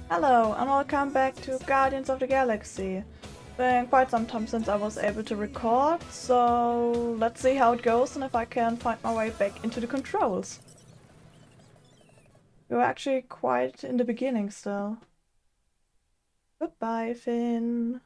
Hello and welcome back to Guardians of the Galaxy. Been quite some time since I was able to record, so let's see how it goes and if I can find my way back into the controls. We were actually quite in the beginning still. Goodbye, Finn.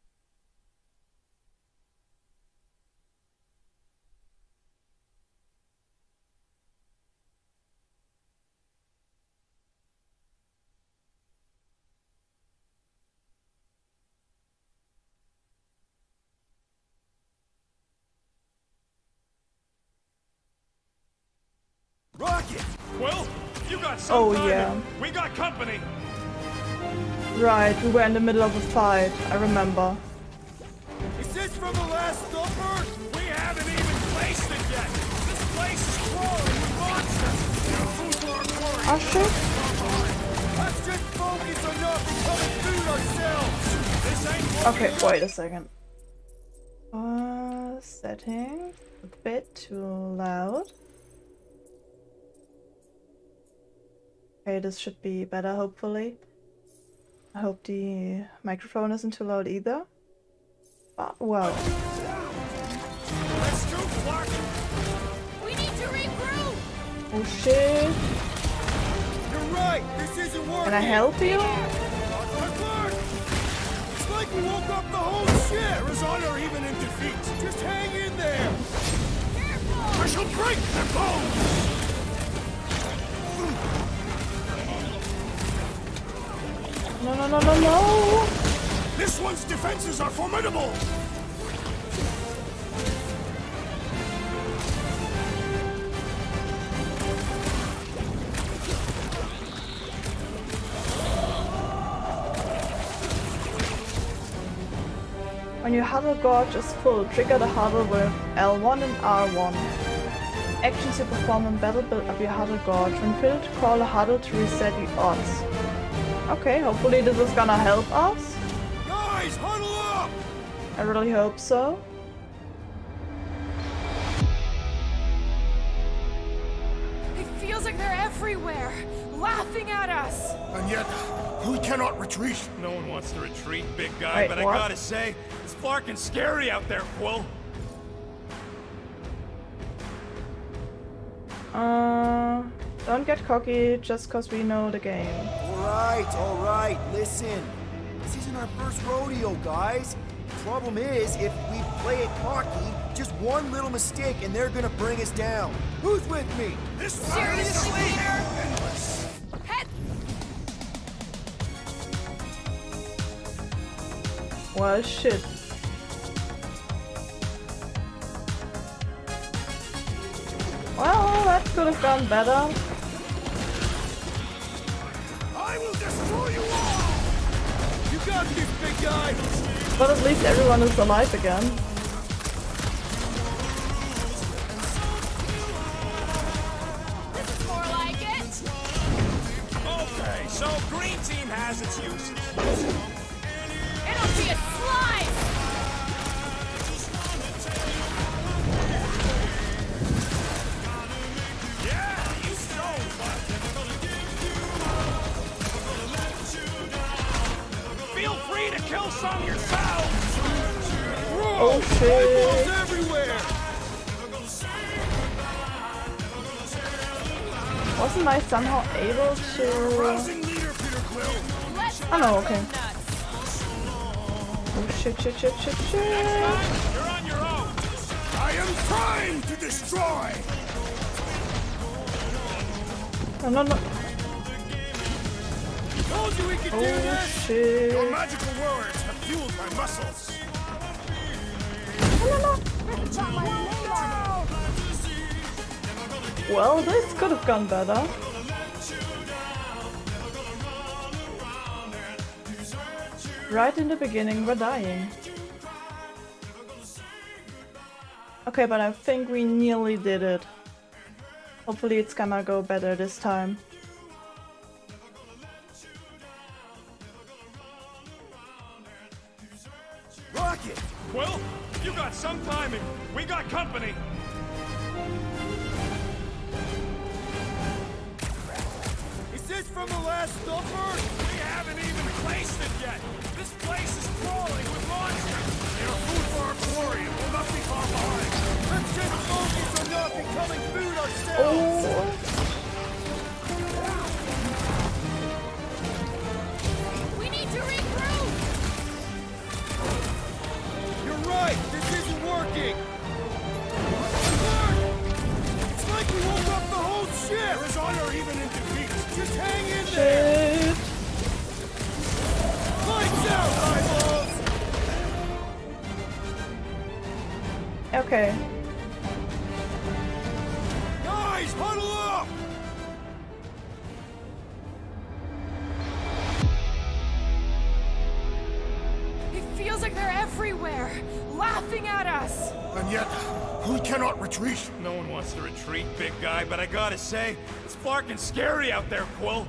Rocket! Well, you got some time. Yeah. We got company. Right, we were in the middle of a fight, I remember. Is this from the last supper? We haven't even placed it yet. This place is crawling with monsters. Food for our quarry. Oh shit. Let's just focus on not becoming food ourselves. This ain't Okay, wait a second. Settings a bit too loud. Okay, this should be better, hopefully. I hope the microphone isn't too loud either. But, well. Let's go, Clark. We need to regroup! Oh shit. You're right. This isn't working. Can I help you? Clark! It's like we woke up the whole ship. Arizona even in defeat. Just hang in there. Careful! I shall break their bones. No, no, no, no, no! This one's defenses are formidable! When your huddle gauge is full, trigger the huddle with L1 and R1. Actions you perform in battle build up your huddle gauge. When filled, call a huddle to reset the odds. Okay, hopefully this is gonna help us. Guys, huddle up! I really hope so. It feels like they're everywhere, laughing at us. And yet, we cannot retreat. No one wants to retreat, big guy, Wait, but what? I gotta say, it's flarkin' scary out there, Quill. Don't get cocky just cause we know the game. Alright, listen. This isn't our first rodeo, guys. The problem is, if we play it cocky, just one little mistake and they're gonna bring us down. Who's with me? This Seriously, Peter? Head! Well, shit. Well, that could have gone better. I will destroy you all! You got this, big guy! But at least everyone is alive again. This is more like it. Okay, so green team has its uses. It'll be a slime! Yeah, you so feel free to kill some yourselves! Oh shit! Everywhere! Wasn't I somehow able to... Rousing leader, Peter Quill! Let's Oh no, okay. nuts. Oh shit. You're on your own! I am trying to destroy! No. Told you we could do Oh this! shit. Your magical words have fueled my muscles! Well, this could have gone better. Right in the beginning, we're dying. Okay, but I think we nearly did it. Hopefully it's gonna go better this time. Rocket! Well, you got some timing. We got company. Is this from the last supper? We haven't Okay. Guys, huddle up! It feels like they're everywhere, laughing at us. And yet, we cannot retreat. No one wants to retreat, big guy, but I gotta say, it's fucking scary out there, Quill.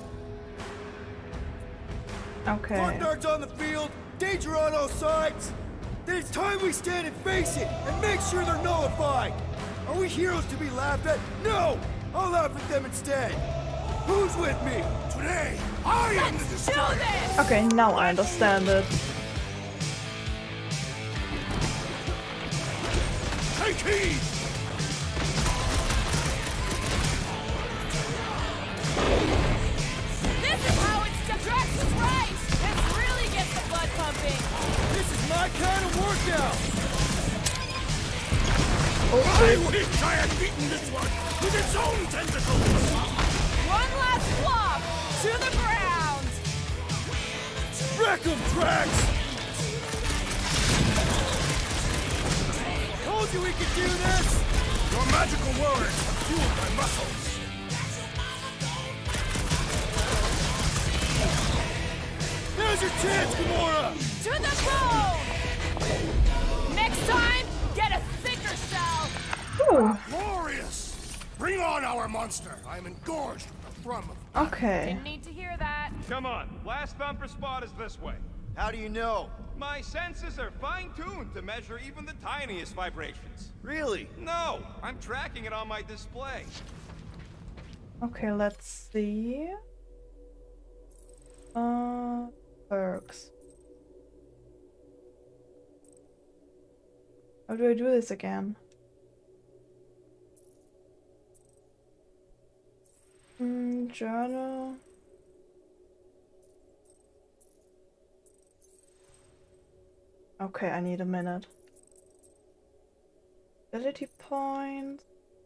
Okay. Fucknards on the field, danger on all sides. Then it's time we stand and face it, and make sure they're nullified. Are we heroes to be laughed at? No! I'll laugh at them instead. Who's with me? Today, I am the Do destroyer. this! Okay, now I understand it. Take heed! This is how it's done. Drax is right! This really gets the blood pumping. This is my kind of workout. I wish I had beaten this one with its own tentacles! One last flop to the ground. Wreck 'em, Drax! Told you we could do this! Your magical words have fueled my muscles. Now's your chance, Gamora! To the bone! Next time, get a thicker shell! Ooh. Glorious! Bring on our monster! I am engorged with the thrum of... Okay. Didn't need to hear that. Come on, last thumper spot is this way. How do you know? My senses are fine-tuned to measure even the tiniest vibrations. Really? No, I'm tracking it on my display. Okay, let's see. Perks. How do I do this again? Journal. Okay, I need a minute. Ability points.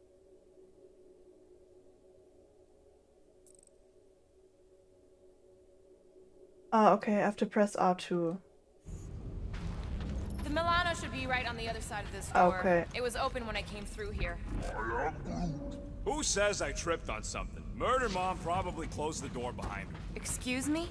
Ah, okay, I have to press R2. The Milano should be right on the other side of this door. Okay. It was open when I came through here. Who says I tripped on something? Murder Mom probably closed the door behind her. Excuse me?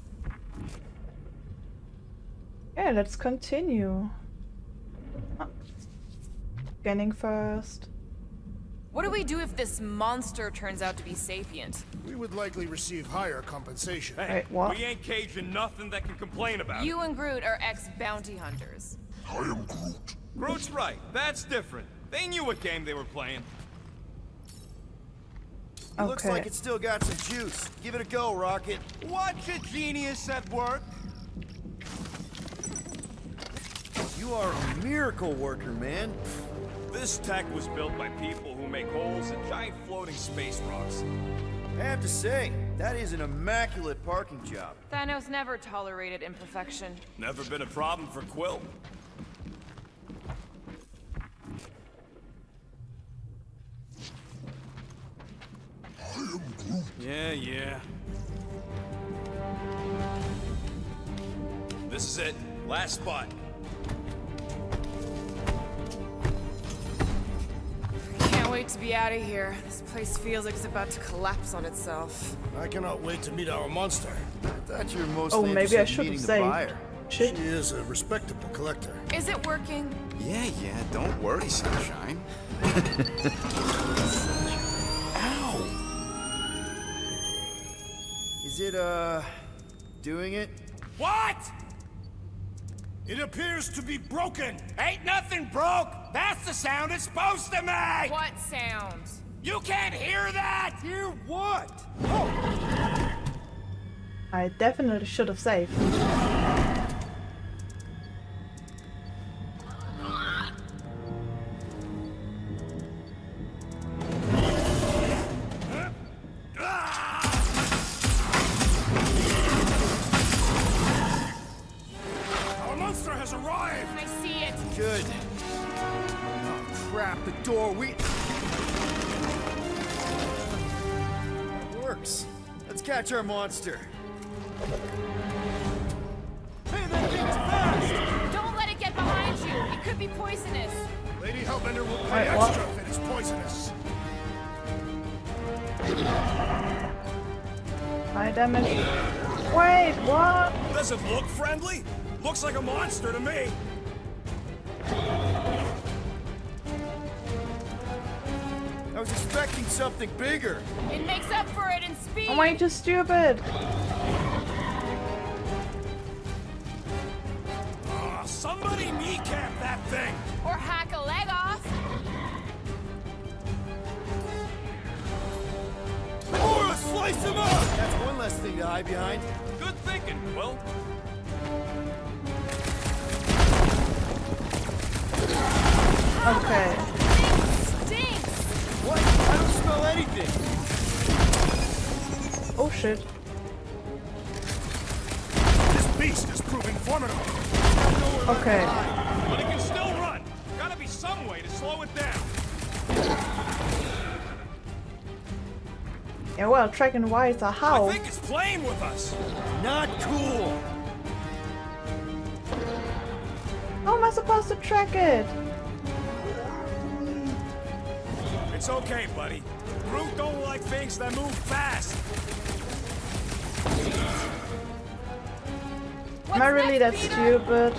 Okay, let's continue. Ah. Scanning first. What do we do if this monster turns out to be sapient? We would likely receive higher compensation. Hey, Wait, what? we ain't caging nothing that can complain about You and Groot are ex-bounty hunters. I am Groot. Groot's right, that's different. They knew what game they were playing. It looks Okay. like it's still got some juice. Give it a go, Rocket. Watch a genius at work. You are a miracle worker, man. This tech was built by people who make holes in giant floating space rocks. I have to say, that is an immaculate parking job. Thanos never tolerated imperfection. Never been a problem for Quill. Yeah. This is it. Last spot. Can't wait to be out of here. This place feels like it's about to collapse on itself. I cannot wait to meet our monster. I thought you were mostly Oh, maybe I interested in should have meeting the saved. buyer. She Shit. is a respectable collector. Is it working? Yeah, don't worry, Sunshine. Ow! Is it, doing it? What? It appears to be broken. Ain't nothing broke. That's the sound it's supposed to make. What sound? You can't hear that. Hear what? I definitely should have saved. Our monster has arrived. I see it. Good. Oh, crap, the door, That works. Let's catch our monster. Hey, that thing's fast! Don't let it get behind you. It could be poisonous. Lady Hellbender will pay Wait, what? extra if it is poisonous. High damage. Wait, what? Does it look friendly? Looks like a monster to me. I was expecting something bigger. It makes up for it in speed. Oh my, just stupid. Somebody kneecap that thing. Or hack a leg off. Or slice him up! That's one less thing to hide behind. Good thinking, Will. Okay. Stinks. What? I don't smell anything. Oh shit. This beast is proving formidable. Okay. But it can still run. Gotta be some way to slow it down. Yeah, well, tracking wires are how? I think it's playing with us. Not cool. How am I supposed to track it? It's okay, buddy. Brute don't like things that move fast. Am I really that stupid?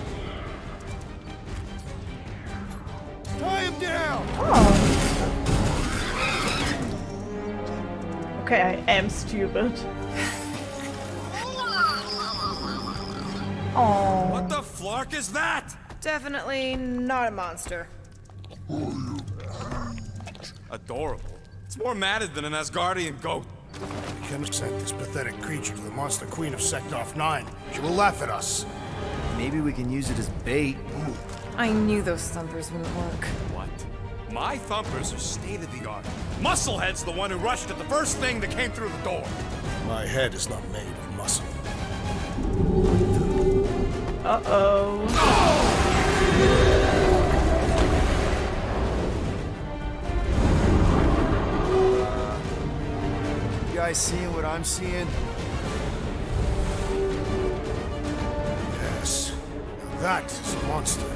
Tie him down! Oh. Okay, I am stupid. Oh. What the flark is that? Definitely not a monster. Adorable. It's more matted than an Asgardian goat. We can send this pathetic creature to the monster queen of Sector 9. She will laugh at us. Maybe we can use it as bait. I knew those thumpers wouldn't work. What? My thumpers are state-of-the-art. Musclehead's the one who rushed at the first thing that came through the door. My head is not made of muscle. Uh-oh. You guys seeing what I'm seeing? Yes. Now that is a monster.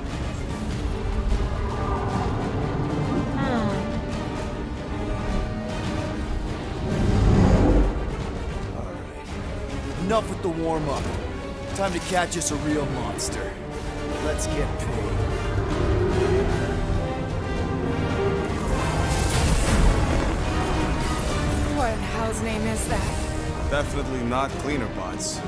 Enough with the warm-up. Time to catch us a real monster. Let's get paid. What in hell's name is that? Definitely not cleaner bots.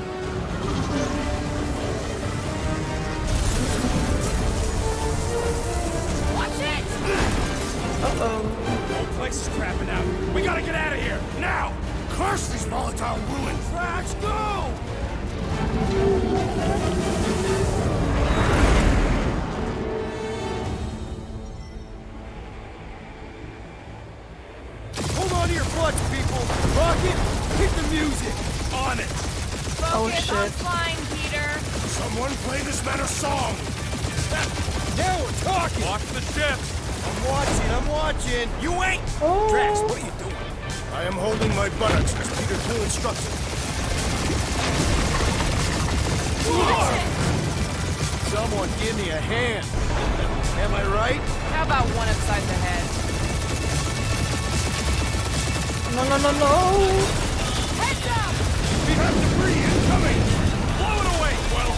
Watch it! Uh-oh. The whole place is crapping out. We gotta get out of here, now! Curse these volatile ruins! Let's go! Hold on to your butts, people! Rocket, hit the music! On it! Oh, Focus shit. on flying, Peter. Someone play this man a song! Now we're talking! Watch the ship! I'm watching! You ain't! Oh. Drax, what are you doing? I am holding my buttocks as Peter Quill instructed. Someone give me a hand! Am I right? How about one upside the head? No, no, no, no! Heads up! We have debris incoming! Blow it away, Will!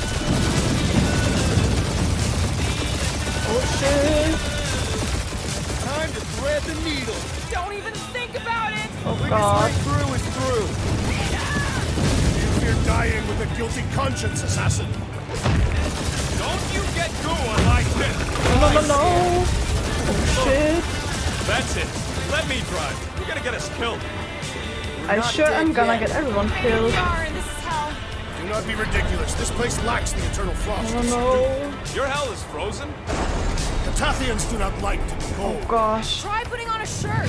Oh shit! Time to thread the needle! Don't even think about it! Oh Quickest god. way through is through! You fear dying with a guilty conscience, assassin. Don't you get going like this! No, no, no, no! Oh shit! That's it. Let me drive. You're gonna get us killed. I sure am gonna get everyone Here killed. we are, and this is hell. Do not be ridiculous. This place lacks the eternal frost. No, no. Your hell is frozen? The Tathians do not like to be cold. Oh gosh. Try putting on a shirt.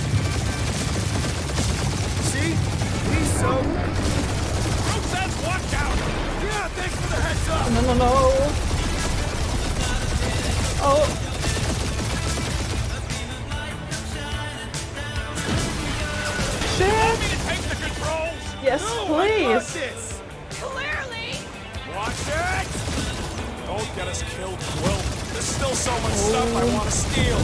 See? We so... Brute says watch out! Yeah, thanks for the heads up! No, no, no. Oh. Shit! Want me to take the controls? Yes, I got please. this! Clearly. Watch it! Don't get us killed, Quill. There's still so much stuff I want to steal.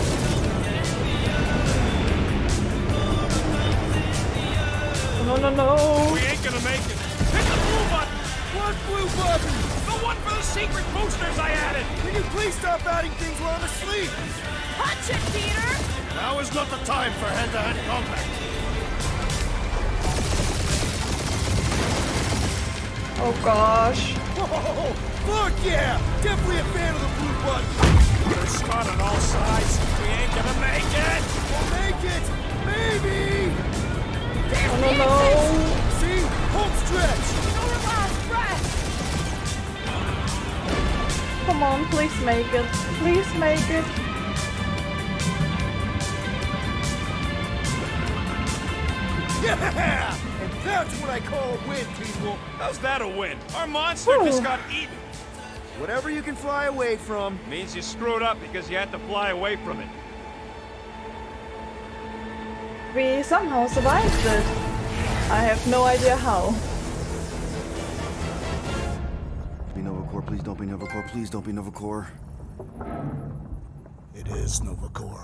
No, no, no. We ain't gonna make it. Hit the blue button! What blue button? The one for the secret boosters I added! Can you please stop adding things while I'm asleep? Punch it, Peter! Now is not the time for hand-to-hand combat. Oh gosh. Whoa! Fuck yeah! Definitely a fan of the blue button. There's Scott on all sides. We ain't gonna make it! We'll make it! Maybe! No, no, no. See? Home stretch! No last breath! Come on, please make it. Please make it. Yeah! And that's what I call a win, people! How's that a win? Our monster just got eaten. Whatever you can fly away from. Means you screwed up because you had to fly away from it. We somehow survived it. I have no idea how. Be Novacore, please don't be Novacore, please don't be Novacore. It is Novacore.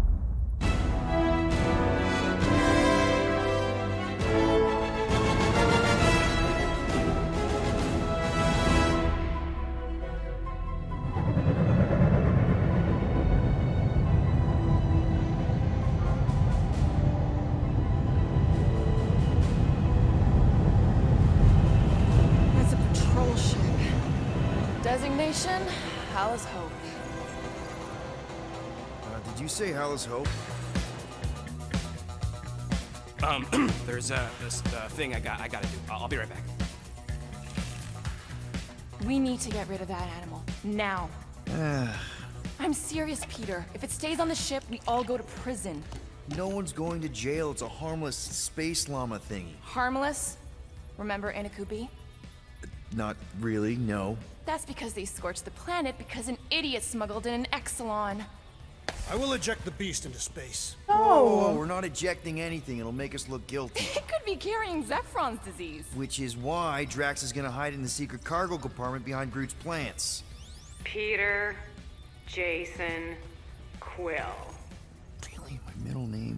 That's a patrol ship. Designation, Hal's Hope. Did you say Hal's Hope? There's this thing I gotta do. I'll be right back. We need to get rid of that animal. Now. I'm serious, Peter. If it stays on the ship, we all go to prison. No one's going to jail. It's a harmless space llama thingy. Harmless? Remember Inakubi? Not really, no. That's because they scorched the planet because an idiot smuggled in an Exelon. I will eject the beast into space. Whoa, we're not ejecting anything. It'll make us look guilty. It could be carrying Zephron's disease. Which is why Drax is gonna hide in the secret cargo compartment behind Groot's plants. Peter, Jason, Quill. Really? My middle name?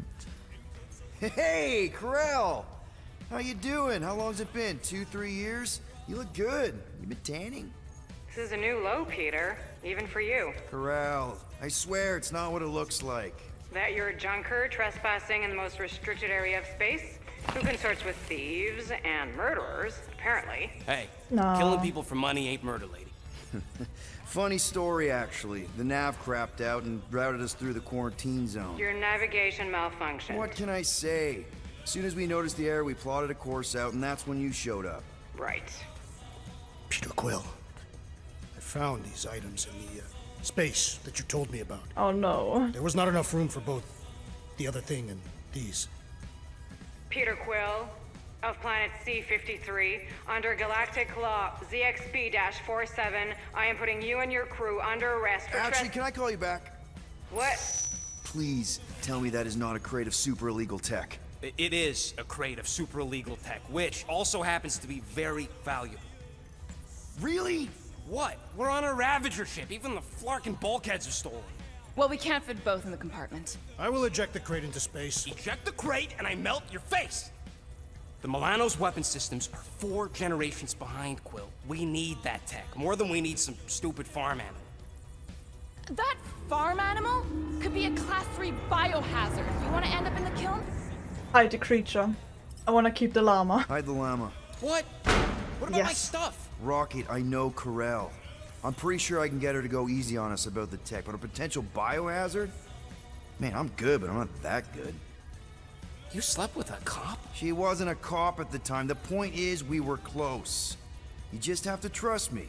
Hey, Corell! How you doing? How long's it been? 2-3 years? You look good. You been tanning? This is a new low, Peter. Even for you. Corell, I swear it's not what it looks like. That you're a junker trespassing in the most restricted area of space? Who consorts with thieves and murderers, apparently. Hey, No. killing people for money ain't murder, lady. Funny story, actually. The nav crapped out and routed us through the quarantine zone. Your navigation malfunctioned. What can I say? As soon as we noticed the error, we plotted a course out, and that's when you showed up. Right. Peter Quill. I found these items in the space that you told me about. Oh no. There was not enough room for both the other thing and these. Peter Quill, of planet C-53, under Galactic Law ZXB-47, I am putting you and your crew under arrest for Actually, can I call you back? What? Please tell me that is not a crate of super illegal tech. It is a crate of super illegal tech, which also happens to be very valuable. Really? What? We're on a Ravager ship. Even the flarkin' bulkheads are stolen. Well, we can't fit both in the compartment. I will eject the crate into space. Eject the crate and I melt your face! The Milano's weapon systems are 4 generations behind, Quill. We need that tech, more than we need some stupid farm animal. That farm animal could be a Class 3 biohazard. You want to end up in the kiln? Hide the creature. I want to keep the llama. Hide the llama. What? What about my Yes. stuff? Rocket, I know Corell. I'm pretty sure I can get her to go easy on us about the tech, but a potential biohazard? Man, I'm good, but I'm not that good. You slept with a cop? She wasn't a cop at the time. The point is, we were close. You just have to trust me.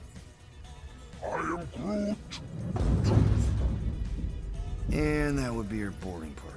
I am Groot. And that would be your boarding party.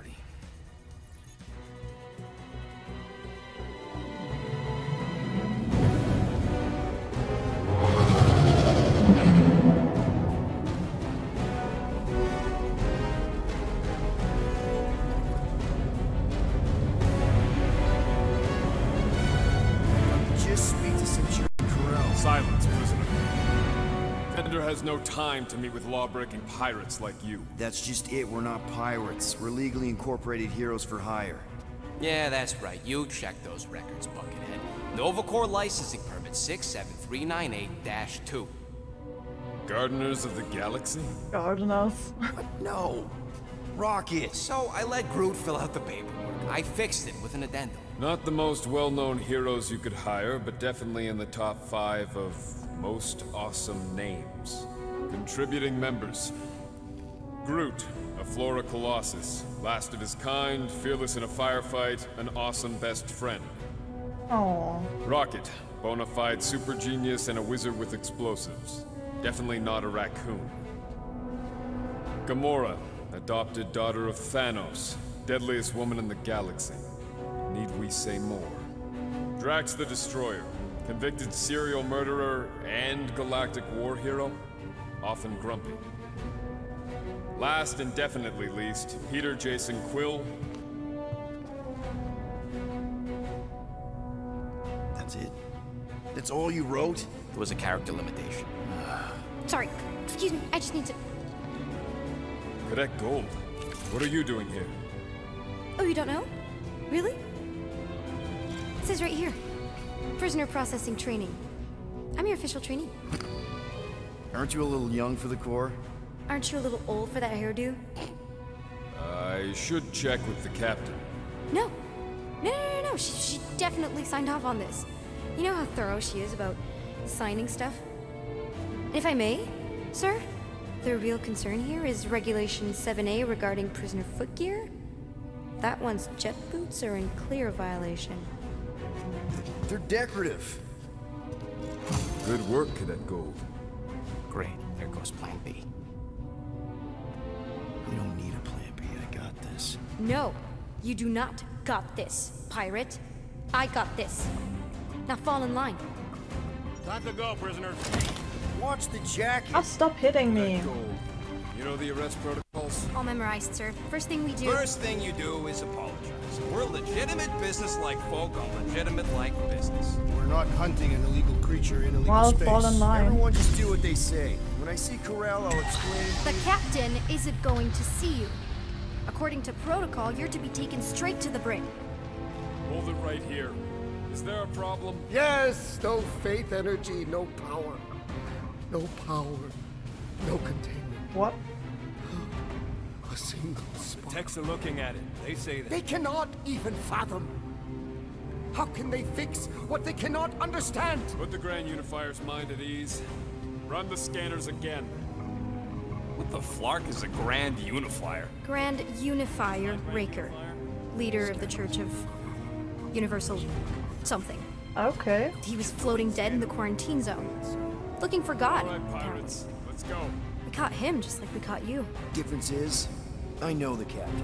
Just speak to Centurion Corell. Silence, prisoner. Commander has no time to meet with law-breaking pirates like you. That's just it, we're not pirates. We're legally incorporated heroes for hire. Yeah, that's right. You check those records, Buckethead. Novacore licensing permit 67398-2. Gardeners of the Galaxy? Gardeners. No! Rocket! So I let Groot fill out the paperwork. I fixed it with an addendum. Not the most well-known heroes you could hire, but definitely in the top 5 of most awesome names. Contributing members. Groot, a Flora Colossus. Last of his kind, fearless in a firefight, an awesome best friend. Oh. Rocket, bona fide super genius and a wizard with explosives. Definitely not a raccoon. Gamora, adopted daughter of Thanos, deadliest woman in the galaxy. Need we say more? Drax the Destroyer, convicted serial murderer and galactic war hero, often grumpy. Last and definitely least, Peter Jason Quill. That's it? That's all you wrote? There was a character limitation. Sorry, excuse me, I just need to... Cadet Gold, what are you doing here? Oh, you don't know? Really? It says right here. Prisoner processing training. I'm your official trainee. Aren't you a little young for the Corps? Aren't you a little old for that hairdo? I should check with the captain. No. No. She definitely signed off on this. You know how thorough she is about signing stuff? And if I may, sir, the real concern here is Regulation 7A regarding prisoner footgear. That one's jet boots are in clear violation. They're decorative. Good work, Cadet Gold. Great. There goes Plan B. We don't need a plan B. I got this. No, you do not got this, pirate. I got this. Now fall in line. Time to go, prisoners. Watch the jacket. Oh, stop hitting me. Cadet Gold, you know the arrest protocols? All memorized, sir. First thing we do... First thing you do is apologize. We're legitimate business-like folk on legitimate-like business. We're not hunting an illegal creature in illegal Well, space. fall in line. Everyone just do what they say. When I see Corral, I'll explain. The captain isn't going to see you. According to protocol, you're to be taken straight to the brig. Hold it right here. Is there a problem? Yes, no faith energy, no power. No power, no containment. What? A single spark. Techs are looking at it. They say that. They cannot even fathom. How can they fix what they cannot understand? Put the Grand Unifier's mind at ease. Run the scanners again. What the flark is a Grand Unifier? Grand Unifier Raker, leader of the Church of Universal something. Okay. He was floating dead in the quarantine zone, looking for God. All right, apparently. pirates. Let's go. We caught him just like we caught you. Difference is, I know the captain.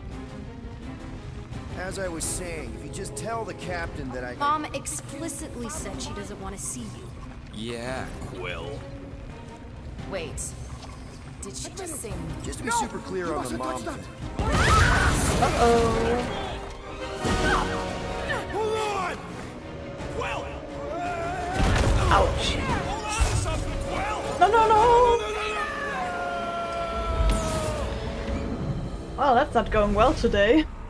As I was saying, if you just tell the captain that I... Mom explicitly said she doesn't want to see you. Yeah, Quill. Wait. Did she just say... Just to be super clear on the mom thing. Uh-oh. Hold on! Quill! Ouch. Hold on to something, Quill! No. Well, that's not going well today.